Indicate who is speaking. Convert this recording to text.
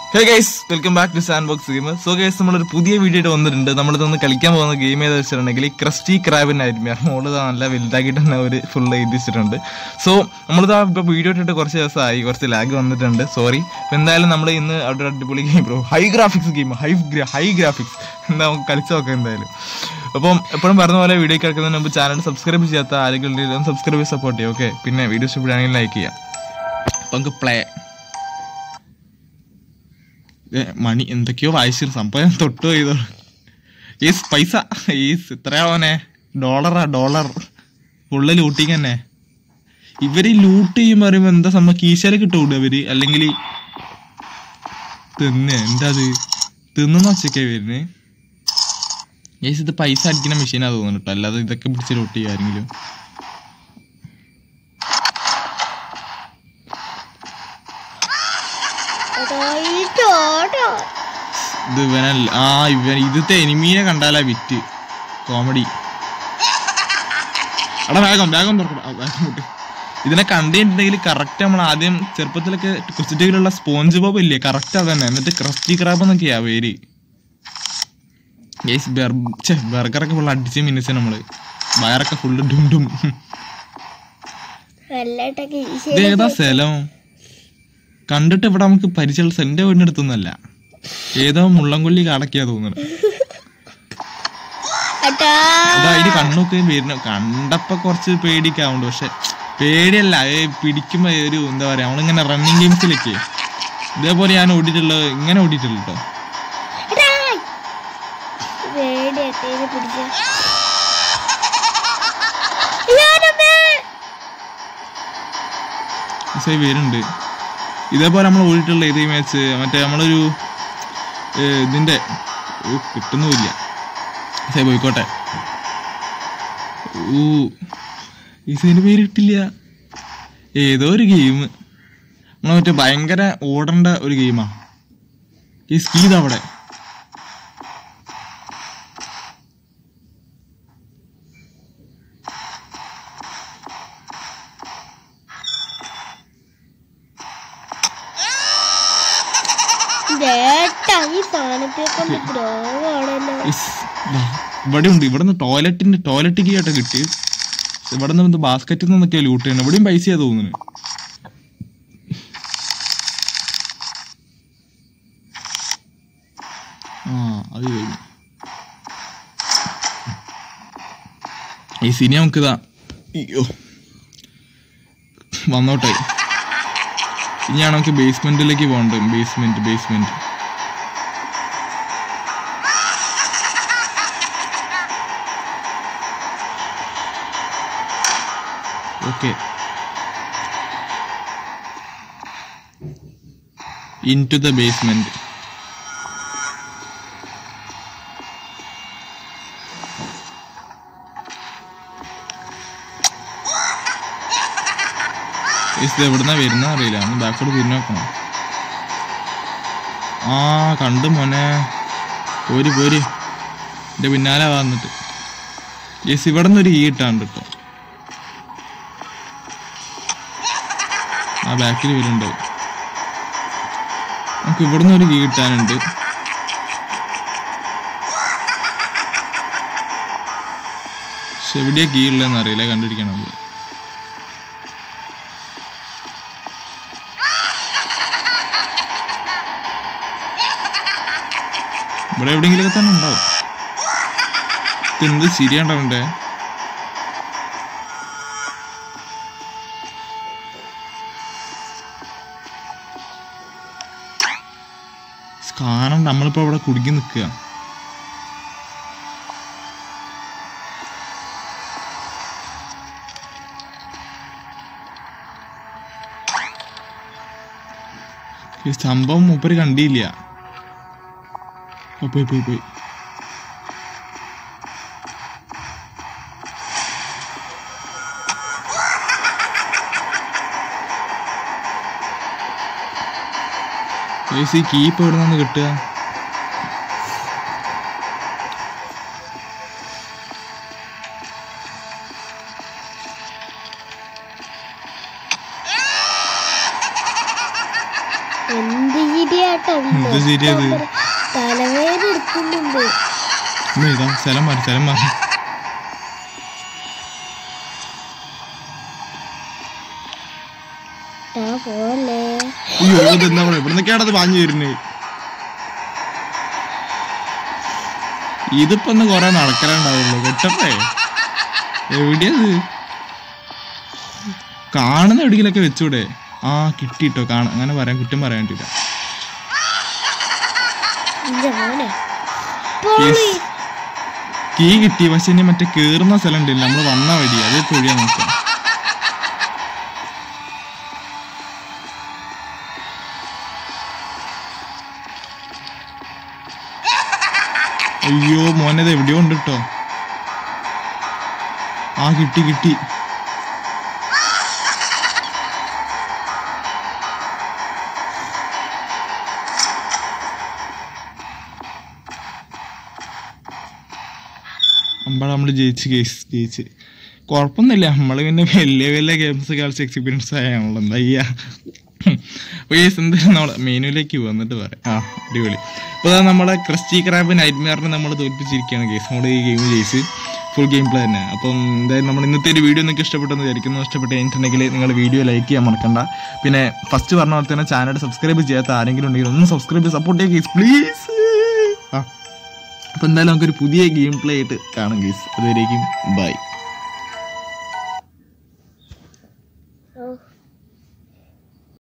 Speaker 1: Hey guys, welcome back to Sandbox Gamer. So guys, നമ്മളൊരു പുതിയ video ആയിട്ട് വന്നിട്ടുണ്ട്. നമ്മളിതൊന്ന് കളിക്കാൻ പോകുന്ന ഗെയിം ഏതാ വെച്ചിട്ടുണ്ടെങ്കിൽ Krusty Krab Nightmare. മോള് നല്ല വലുതാക്കിയിട്ട് തന്നെ ഒരു ഫുൾ എഴുതിച്ചിട്ടുണ്ട്. സോ നമ്മളിതാ ഇപ്പോൾ വീഡിയോ ഇട്ടിട്ട് കുറച്ച് ദിവസമായി, കുറച്ച് ലാഗ് വന്നിട്ടുണ്ട്, സോറി. അപ്പോൾ എന്തായാലും നമ്മൾ ഇന്ന് അവിടെ അടിപൊളി game bro, high graphics game, high graphics എന്താ നമുക്ക് കളിച്ച് നോക്കാം എന്തായാലും. അപ്പം എപ്പോഴും പറഞ്ഞ പോലെ വീഡിയോ കേൾക്കുന്നതിന് മുമ്പ് ചാനൽ സബ്സ്ക്രൈബ് ചെയ്യാത്ത ആരെങ്കിലും സബ്സ്ക്രൈബ് സപ്പോർട്ട് ചെയ്യാം. ഓക്കെ, പിന്നെ വീഡിയോ ഇഷ്ടപ്പെടുകയാണെങ്കിൽ ലൈക്ക് ചെയ്യാം. അപ്പം നമുക്ക് പ്ലേ മണി എന്തൊക്കെയോ വായിച്ചിട്ട് സംഭവം തൊട്ട് ചെയ്തോ. ഈസ് പൈസ ഈസ് എത്രയാവനെ ഡോളർ ഫുള്ള് ലൂട്ടിങ് തന്നെ. ഇവര് ലൂട്ട് ചെയ്യും പറയുമ്പോ എന്താ സംഭവം, കീശയില് കിട്ടൂടെ അവര്, അല്ലെങ്കിൽ എന്താ അത് തിന്നുന്ന വച്ചൊക്കെ വരുന്നത്. ഈസ് ഇത് പൈസ അടിക്കുന്ന മെഷീനാ തോന്നുന്നു കേട്ടോ, അല്ലാതെ ഇതൊക്കെ പിടിച്ച് ലൂട്ട് ചെയ്യും ആരെങ്കിലും. ഇത് ഇവനല്ല, ഇവൻ എനിമീനെ കണ്ടാലാ വിറ്റ് കോമഡി. എടാ വേഗം തുറക്കണം. ഇതിനെ കണ്ടിട്ടുണ്ടെങ്കിൽ കറക്റ്റ് നമ്മൾ ആദ്യം ചെറുപ്പത്തിലൊക്കെ കൊച്ചിട്ടിലുള്ള സ്പോഞ്ച് ബോബ് ഇല്ലേ, കറക്റ്റ് അതന്നെ. എന്നിട്ട് ക്രസ്റ്റി ക്രാബ് എന്നൊക്കെയാ പേര്. ബർഗറൊക്കെ ഫുള്ള് അടിച്ച് മിനിച്ച് നമ്മള്, വയറൊക്കെ ഫുള്ള് ഡും. ഇതേതാ സ്ഥലം കണ്ടിട്ട് ഇവിടെ നമുക്ക് പരിചയമുള്ള സെന്റെ വീടിന്റെ അടുത്തൊന്നല്ല, ഏതോ മുള്ളംകൊല്ലി കാടക്കിയാ തോന്നുന്നു. അതാ അതിന് കണ്ണൊക്കെ വരുന്ന കണ്ടപ്പോ കുറച്ച് പേടിക്കാവുണ്ട്, പക്ഷെ പേടിയല്ല, പിടിക്കുമ്പോ ഒരു എന്താ പറയാ, നമ്മളിങ്ങനെ റണ്ണിങ് ഗെയിംസിലൊക്കെ ഇതേപോലെ ഞാൻ ഓടിയിട്ടുള്ളത്, ഇങ്ങനെ ഓടിയിട്ടുള്ളൂ കേട്ടോ. പേരുണ്ട് ഇതേപോലെ നമ്മൾ ഓടിയിട്ടുള്ള ഏത് മാച്ച്, മറ്റേ നമ്മളൊരു ഇതിന്റെ കിട്ടുന്നുമില്ല, ശരി പോയിക്കോട്ടെ. ഈസേന്റെ പേര് കിട്ടില്ല, ഏതോ ഒരു ഗെയിം നമ്മൾ മറ്റേ ഭയങ്കര ഓടേണ്ട ഒരു ഗെയിമാ. ഈ സ്കീത് അവിടെ ഇവിടെ ഉണ്ട്. ഇവിടുന്ന് ടോയ്ലറ്റ് കീ ആയിട്ട് കിട്ടി. ഇവിടെ നിന്ന് ബാസ്ക്കറ്റിൽ നിന്നൊക്കെയാ ലൂട്ട് ചെയ്യണം. ഇവിടെയും പൈസയാ തോന്നുന്നു. അത് കഴിഞ്ഞു. ഈ സിനി നമുക്കിതാ വന്നോട്ടെ. ഇനിയാണ് നമുക്ക് ബേസ്മെന്റിലേക്ക് പോകേണ്ടത്. Basement okay. into the basement. ഇത് എവിടുന്നാ വരുന്ന അറിയില്ല, ഒന്ന് ബാക്കോട്ട് തിരിഞ്ഞു നോക്കണം. കണ്ടു മോനെ, പോര് എന്റെ പിന്നാലെ വന്നിട്ട്. യെസ്, ഇവിടെ നിന്നൊരു ഈ ഇട്ടാണ്ട് കേട്ടോ. ബാക്കിൽ വരുന്നുണ്ട്. നമുക്ക് ഇവിടുന്ന് ഒരു കീ കിട്ടാനുണ്ട്. പക്ഷെ എവിടെയാ കീ ഉള്ളതെന്ന് അറിയില്ല, കണ്ടിരിക്കണം. ഇവിടെ എവിടെയെങ്കിലൊക്കെ തന്നെ ഉണ്ടാവും. എന്ത് ശരിയാണ്ടാവണ്ടേ. കാരണം നമ്മളിപ്പോ അവിടെ കുടുങ്ങി നിൽക്കുക. ഈ സംഭവം മൂപ്പര് കണ്ടില്ല. പോയി ഈ കീപ്പ് എവിടെ നിന്ന് കിട്ടുക?
Speaker 2: എന്ത്
Speaker 1: സ്ഥലം മാറി ഇവിടുന്നൊക്കെയാണത് പാഞ്ഞു വരുന്നത്. ഇതിപ്പോ ഒന്ന് കൊറേ നടക്കലുണ്ടാവുള്ളൂ. കെട്ടപ്പേ എവിടെയത് കാണുന്ന എവിടെയെങ്കിലൊക്കെ വെച്ചൂടെ? ആ കിട്ടിട്ടോ. അങ്ങനെ പറയാൻ കുറ്റം പറയാൻ പറ്റില്ല. കീ കിട്ടി. പക്ഷെ ഇനി മറ്റേ കേറുന്ന സ്ഥലം ഉണ്ടല്ലോ, നമ്മള് വന്ന വഴി അത് തൊഴിയാ നോക്കാം. അയ്യോ മോനത് എവിടെയോ ഉണ്ട് കേട്ടോ. ആ കിട്ടി. നമ്മള് ജയിച്ച് കുഴപ്പമൊന്നുമില്ല. നമ്മള് പിന്നെ വലിയ ഗെയിംസ് കളിച്ച് എക്സ്പീരിയൻസ് ആയാണല്ലോ. എന്താ ചെയ്യാ. അപ്പോൾ എന്തായാലും നമ്മളെ മെനുവിലേക്ക് വന്നിട്ട് പറയാം. അടിപൊളി. അപ്പോൾ നമ്മളെ ക്രസ്റ്റി ക്രാബ് നൈറ്റ്മെയറിനെ നമ്മൾ തോൽപ്പിച്ചിരിക്കുകയാണ് ഗെയ്സ്. നമ്മൾ ഈ ഗെയിം ജയിച്ച് ഫുൾ ഗെയിം പ്ലേ തന്നെ. അപ്പം എന്തായാലും നമ്മൾ ഇന്നത്തെ ഒരു വീഡിയോ നിങ്ങൾക്ക് ഇഷ്ടപ്പെട്ടെന്ന് വിചാരിക്കുന്നു. ഇഷ്ടപ്പെട്ട് കഴിഞ്ഞിട്ടുണ്ടെങ്കിൽ നിങ്ങൾ വീഡിയോ ലൈക്ക് ചെയ്യാൻ മറക്കണ്ട. പിന്നെ ഫസ്റ്റ് പറഞ്ഞ പോലെ തന്നെ ചാനൽ സബ്സ്ക്രൈബ് ചെയ്യാത്ത ആരെങ്കിലും ഉണ്ടെങ്കിൽ ഒന്ന് സബ്സ്ക്രൈബ് ചെയ്ത് സപ്പോർട്ട് ചെയ്യുക ഗെയ്സ് പ്ലീസ്. അപ്പോൾ എന്തായാലും നമുക്കൊരു പുതിയ ഗെയിം പ്ലേ ആയിട്ട് കാണാം ഗെയ്സ്. അതുവരേക്കും ബൈ.